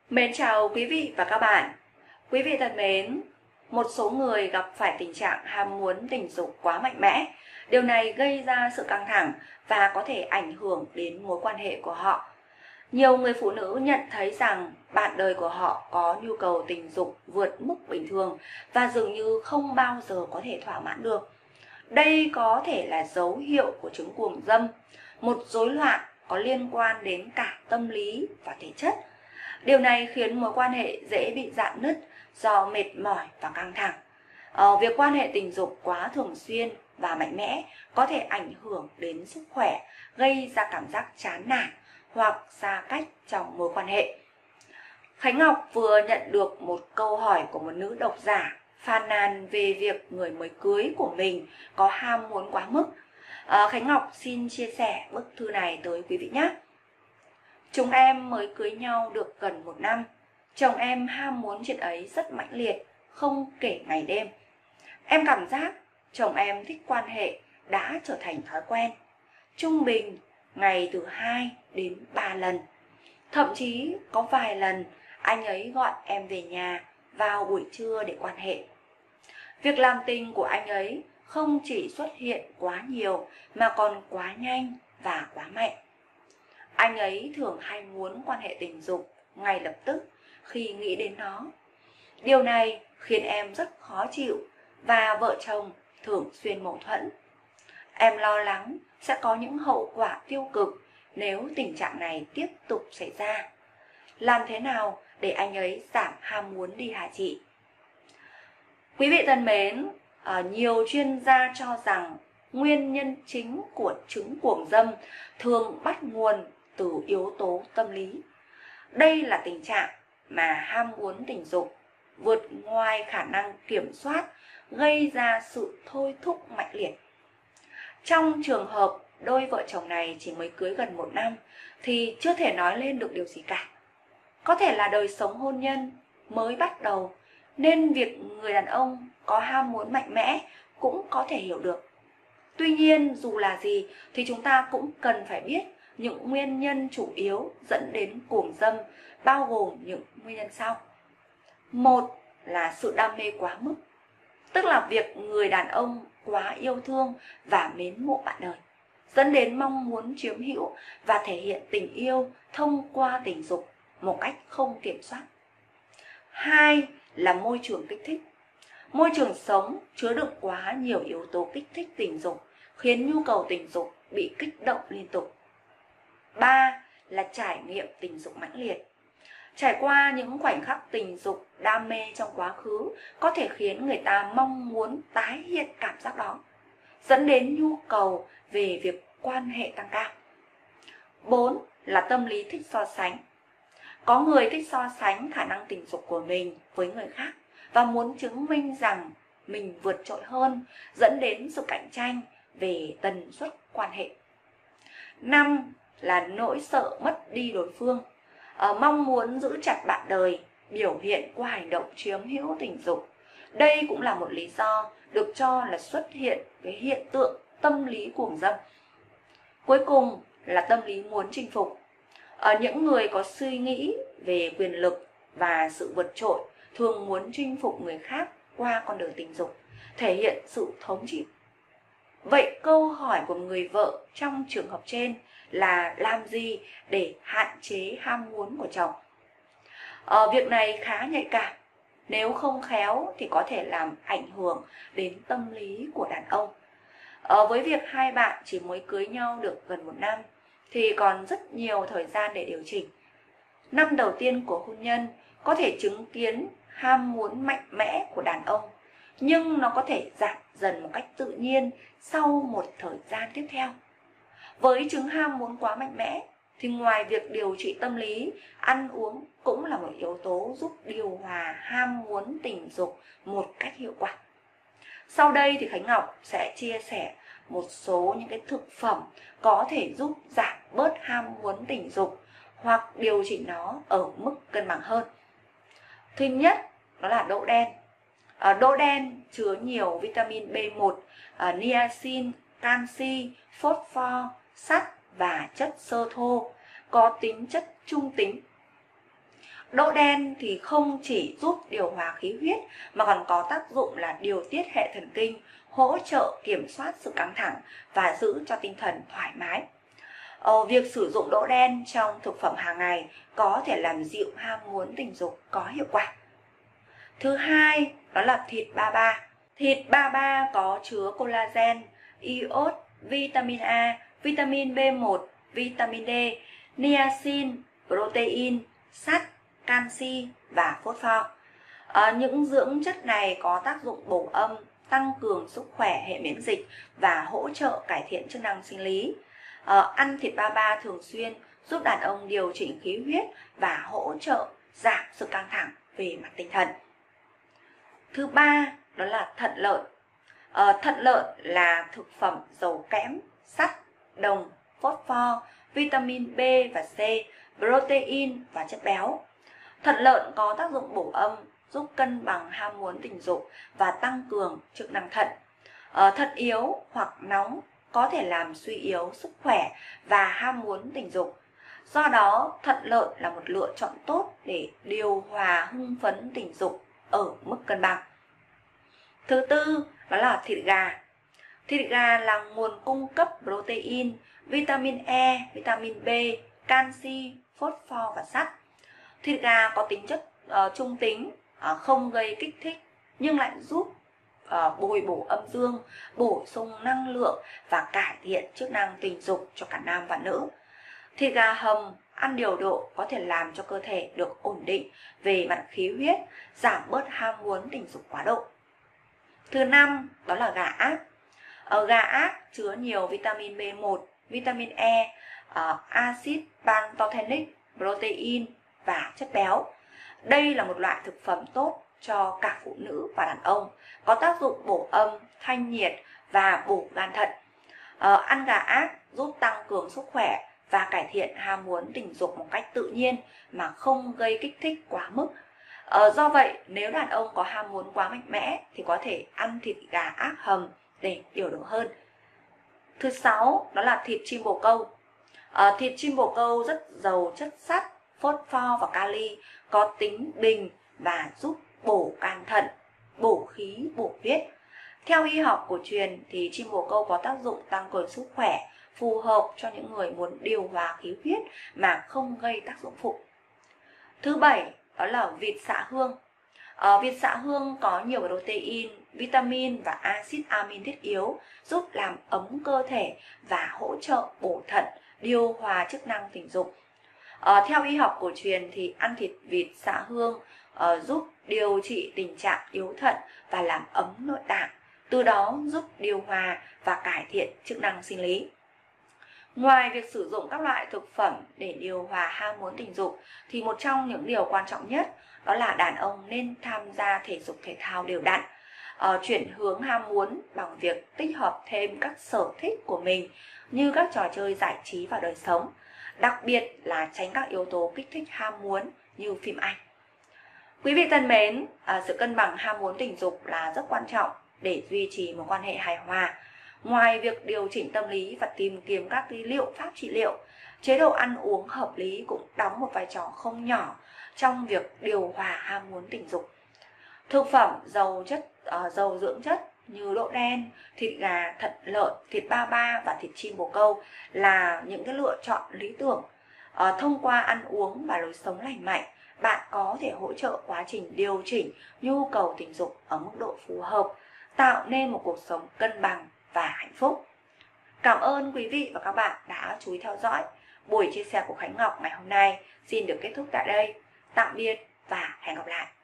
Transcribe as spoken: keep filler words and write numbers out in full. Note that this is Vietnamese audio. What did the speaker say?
Mến chào quý vị và các bạn. Quý vị thân mến, một số người gặp phải tình trạng ham muốn tình dục quá mạnh mẽ. Điều này gây ra sự căng thẳng và có thể ảnh hưởng đến mối quan hệ của họ. Nhiều người phụ nữ nhận thấy rằng bạn đời của họ có nhu cầu tình dục vượt mức bình thường và dường như không bao giờ có thể thỏa mãn được. Đây có thể là dấu hiệu của chứng cuồng dâm, một rối loạn có liên quan đến cả tâm lý và thể chất. Điều này khiến mối quan hệ dễ bị rạn nứt do mệt mỏi và căng thẳng. Ờ, việc quan hệ tình dục quá thường xuyên và mạnh mẽ có thể ảnh hưởng đến sức khỏe, gây ra cảm giác chán nản hoặc xa cách trong mối quan hệ. Khánh Ngọc vừa nhận được một câu hỏi của một nữ độc giả phàn nàn về việc người mới cưới của mình có ham muốn quá mức. À, Khánh Ngọc xin chia sẻ bức thư này tới quý vị nhé. Chúng em mới cưới nhau được gần một năm. Chồng em ham muốn chuyện ấy rất mãnh liệt, không kể ngày đêm. Em cảm giác chồng em thích quan hệ đã trở thành thói quen. Trung bình ngày từ hai đến ba lần. Thậm chí có vài lần anh ấy gọi em về nhà vào buổi trưa để quan hệ. Việc làm tình của anh ấy không chỉ xuất hiện quá nhiều mà còn quá nhanh và quá mạnh. Anh ấy thường hay muốn quan hệ tình dục ngay lập tức khi nghĩ đến nó. Điều này khiến em rất khó chịu và vợ chồng thường xuyên mâu thuẫn. Em lo lắng sẽ có những hậu quả tiêu cực nếu tình trạng này tiếp tục xảy ra. Làm thế nào để anh ấy giảm ham muốn đi hả chị? Quý vị thân mến, nhiều chuyên gia cho rằng nguyên nhân chính của chứng cuồng dâm thường bắt nguồn từ yếu tố tâm lý. Đây là tình trạng mà ham muốn tình dục vượt ngoài khả năng kiểm soát, gây ra sự thôi thúc mạnh liệt. Trong trường hợp đôi vợ chồng này chỉ mới cưới gần một năm thì chưa thể nói lên được điều gì cả. Có thể là đời sống hôn nhân mới bắt đầu nên việc người đàn ông có ham muốn mạnh mẽ cũng có thể hiểu được. Tuy nhiên dù là gì thì chúng ta cũng cần phải biết những nguyên nhân chủ yếu dẫn đến cuồng dâm, bao gồm những nguyên nhân sau. Một là sự đam mê quá mức, tức là việc người đàn ông quá yêu thương và mến mộ bạn đời, dẫn đến mong muốn chiếm hữu và thể hiện tình yêu thông qua tình dục một cách không kiểm soát. Hai là môi trường kích thích. Môi trường sống chứa đựng quá nhiều yếu tố kích thích tình dục, khiến nhu cầu tình dục bị kích động liên tục. Ba là trải nghiệm tình dục mãnh liệt. Trải qua những khoảnh khắc tình dục đam mê trong quá khứ có thể khiến người ta mong muốn tái hiện cảm giác đó, dẫn đến nhu cầu về việc quan hệ tăng cao. Bốn là tâm lý thích so sánh. Có người thích so sánh khả năng tình dục của mình với người khác và muốn chứng minh rằng mình vượt trội hơn, dẫn đến sự cạnh tranh về tần suất quan hệ. Năm là nỗi sợ mất đi đối phương, à, mong muốn giữ chặt bạn đời, biểu hiện qua hành động chiếm hữu tình dục. Đây cũng là một lý do được cho là xuất hiện cái hiện tượng tâm lý cuồng dâm. Cuối cùng là tâm lý muốn chinh phục. Ở những người có suy nghĩ về quyền lực và sự vượt trội thường muốn chinh phục người khác qua con đường tình dục, thể hiện sự thống trị. Vậy câu hỏi của người vợ trong trường hợp trên là làm gì để hạn chế ham muốn của chồng? Ờ, việc này khá nhạy cảm. Nếu không khéo thì có thể làm ảnh hưởng đến tâm lý của đàn ông. Ờ, với việc hai bạn chỉ mới cưới nhau được gần một năm thì còn rất nhiều thời gian để điều chỉnh. Năm đầu tiên của hôn nhân có thể chứng kiến ham muốn mạnh mẽ của đàn ông, nhưng nó có thể giảm dần một cách tự nhiên sau một thời gian tiếp theo. Với chứng ham muốn quá mạnh mẽ thì ngoài việc điều trị tâm lý, ăn uống cũng là một yếu tố giúp điều hòa ham muốn tình dục một cách hiệu quả. Sau đây thì Khánh Ngọc sẽ chia sẻ một số những cái thực phẩm có thể giúp giảm bớt ham muốn tình dục hoặc điều chỉnh nó ở mức cân bằng hơn. Thứ nhất đó là đỗ đen. À, đỗ đen chứa nhiều vitamin B một, à, niacin, canxi, phosphor, sắt và chất xơ thô, có tính chất trung tính. Đỗ đen thì không chỉ giúp điều hòa khí huyết mà còn có tác dụng là điều tiết hệ thần kinh, hỗ trợ kiểm soát sự căng thẳng và giữ cho tinh thần thoải mái. Ờ, việc sử dụng đỗ đen trong thực phẩm hàng ngày có thể làm dịu ham muốn tình dục có hiệu quả. Thứ hai, đó là thịt ba ba. Thịt ba ba có chứa collagen, iốt, vitamin A, vitamin B một, vitamin D, niacin, protein, sắt, canxi và phốt pho. À, những dưỡng chất này có tác dụng bổ âm, tăng cường sức khỏe hệ miễn dịch và hỗ trợ cải thiện chức năng sinh lý. À, ăn thịt ba ba thường xuyên giúp đàn ông điều chỉnh khí huyết và hỗ trợ giảm sự căng thẳng về mặt tinh thần. Thứ ba, đó là thận lợn. À, thận lợn là thực phẩm giàu kẽm, sắt, đồng, phốt pho, vitamin B và C, protein và chất béo. Thận lợn có tác dụng bổ âm, giúp cân bằng ham muốn tình dục và tăng cường chức năng thận. À, thận yếu hoặc nóng có thể làm suy yếu sức khỏe và ham muốn tình dục. Do đó, thận lợn là một lựa chọn tốt để điều hòa hưng phấn tình dục ở mức cân bằng. Thứ tư, đó là thịt gà. Thịt gà là nguồn cung cấp protein, vitamin E, vitamin B, canxi, phốt pho và sắt. Thịt gà có tính chất uh, trung tính, uh, không gây kích thích nhưng lại giúp uh, bồi bổ âm dương, bổ sung năng lượng và cải thiện chức năng tình dục cho cả nam và nữ. Thịt gà hầm ăn điều độ có thể làm cho cơ thể được ổn định về mặt khí huyết, giảm bớt ham muốn tình dục quá độ. Thứ năm, đó là gà ác. Ở gà ác chứa nhiều vitamin B một, vitamin E, uh, axit pantothenic, protein và chất béo. Đây là một loại thực phẩm tốt cho cả phụ nữ và đàn ông, có tác dụng bổ âm, thanh nhiệt và bổ gan thận. À, ăn gà ác giúp tăng cường sức khỏe và cải thiện ham muốn tình dục một cách tự nhiên mà không gây kích thích quá mức. À, do vậy, nếu đàn ông có ham muốn quá mạnh mẽ thì có thể ăn thịt gà ác hầm để điều độ hơn. Thứ sáu, đó là thịt chim bồ câu. À, thịt chim bồ câu rất giàu chất sắt, phốt pho và kali, có tính bình và giúp bổ can thận, bổ khí, bổ huyết. Theo y học cổ truyền thì chim bồ câu có tác dụng tăng cường sức khỏe, phù hợp cho những người muốn điều hòa khí huyết mà không gây tác dụng phụ. Thứ bảy, đó là vịt xạ hương. À, vịt xạ hương có nhiều protein, vitamin và axit amin thiết yếu, giúp làm ấm cơ thể và hỗ trợ bổ thận, điều hòa chức năng tình dục. À, theo y học cổ truyền thì ăn thịt vịt xạ hương à, giúp điều trị tình trạng yếu thận và làm ấm nội tạng, từ đó giúp điều hòa và cải thiện chức năng sinh lý. Ngoài việc sử dụng các loại thực phẩm để điều hòa ham muốn tình dục thì một trong những điều quan trọng nhất đó là đàn ông nên tham gia thể dục thể thao đều đặn, à, chuyển hướng ham muốn bằng việc tích hợp thêm các sở thích của mình như các trò chơi giải trí vào đời sống, đặc biệt là tránh các yếu tố kích thích ham muốn như phim ảnh. Quý vị thân mến, à, sự cân bằng ham muốn tình dục là rất quan trọng để duy trì một quan hệ hài hòa. Ngoài việc điều chỉnh tâm lý và tìm kiếm các liệu pháp trị liệu, chế độ ăn uống hợp lý cũng đóng một vai trò không nhỏ trong việc điều hòa ham muốn tình dục. Thực phẩm giàu chất uh, giàu dưỡng chất như đỗ đen, thịt gà, thận lợn, thịt ba ba và thịt chim bồ câu là những cái lựa chọn lý tưởng. Uh, thông qua ăn uống và lối sống lành mạnh, bạn có thể hỗ trợ quá trình điều chỉnh nhu cầu tình dục ở mức độ phù hợp, tạo nên một cuộc sống cân bằng và hạnh phúc. Cảm ơn quý vị và các bạn đã chú ý theo dõi. Buổi chia sẻ của Khánh Ngọc ngày hôm nay xin được kết thúc tại đây. Tạm biệt và hẹn gặp lại.